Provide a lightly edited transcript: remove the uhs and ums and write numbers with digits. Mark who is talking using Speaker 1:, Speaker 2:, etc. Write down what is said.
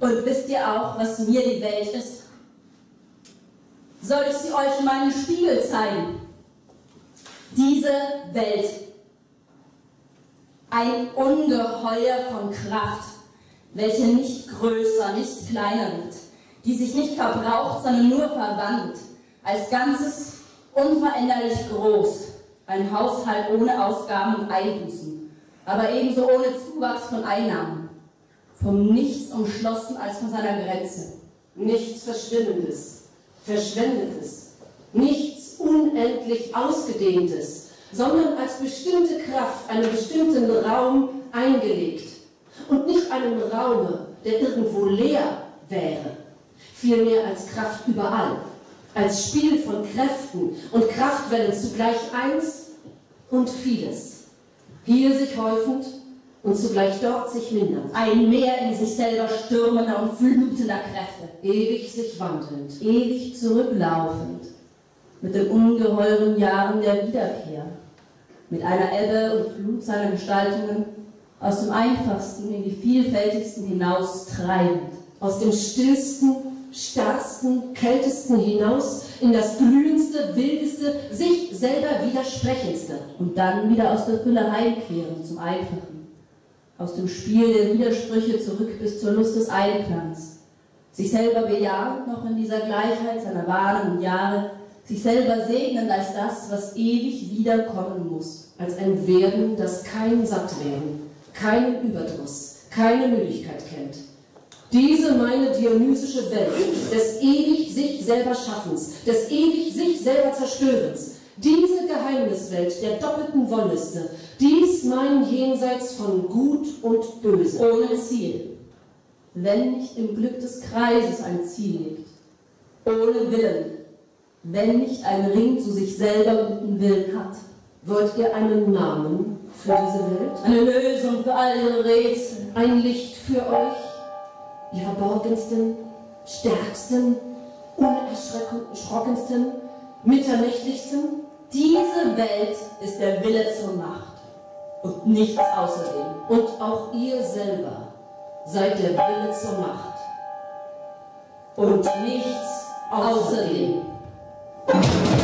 Speaker 1: Und wisst ihr auch, was mir die Welt ist? Soll ich sie euch in meinem Spiegel zeigen? Diese Welt. Ein Ungeheuer von Kraft, welche nicht größer, nicht kleiner wird, die sich nicht verbraucht, sondern nur verwandelt, als Ganzes unveränderlich groß, ein Haushalt ohne Ausgaben und Einbußen, aber ebenso ohne Zuwachs von Einnahmen, vom Nichts umschlossen als von seiner Grenze.
Speaker 2: Nichts Verschwimmendes, Verschwendetes, nichts unendlich Ausgedehntes, sondern als bestimmte Kraft einen bestimmten Raum eingelegt und nicht einen Raume, der irgendwo leer wäre, vielmehr als Kraft überall, als Spiel von Kräften und Kraftwellen zugleich eins und vieles, hier sich häufend und zugleich dort sich mindernd.
Speaker 1: Ein Meer in sich selber stürmender und flutender Kräfte,
Speaker 2: Ewig sich wandelnd,
Speaker 1: ewig zurücklaufend, mit den ungeheuren Jahren der Wiederkehr, mit einer Ebbe und Flut seiner Gestaltungen, aus dem Einfachsten in die vielfältigsten hinaus treibend,
Speaker 2: aus dem stillsten, starrsten, kältesten hinaus in das glühendste, wildeste, sich selber widersprechendste.
Speaker 1: und dann wieder aus der Fülle heimkehren zum Einfachen, aus dem Spiel der Widersprüche zurück bis zur Lust des Einklangs, sich selber bejahend noch in dieser Gleichheit seiner Wahlen und Jahre, sich selber segnend als das, was ewig wiederkommen muss,
Speaker 2: Als ein Werden, das kein Sattwerden, keinen Überdruss, keine Müdigkeit kennt. Diese meine dionysische Welt des ewig sich selber Schaffens, des ewig sich selber Zerstörens, diese Geheimniswelt der doppelten Wollüste, dies mein Jenseits von Gut und Böse.
Speaker 1: ohne Ziel, wenn nicht im Glück des Kreises ein Ziel liegt, ohne Willen, wenn nicht ein Ring zu sich selber guten Willen hat,
Speaker 2: Wollt ihr einen Namen für diese Welt?
Speaker 1: eine Lösung für all ihre Rätsel,
Speaker 2: Ein Licht für euch? Die verborgensten, stärksten, unerschrockensten, mitternächtlichsten?
Speaker 1: diese Welt ist der Wille zur Macht und nichts außerdem.
Speaker 2: Und auch ihr selber seid der Wille zur Macht.
Speaker 1: Und nichts außerdem.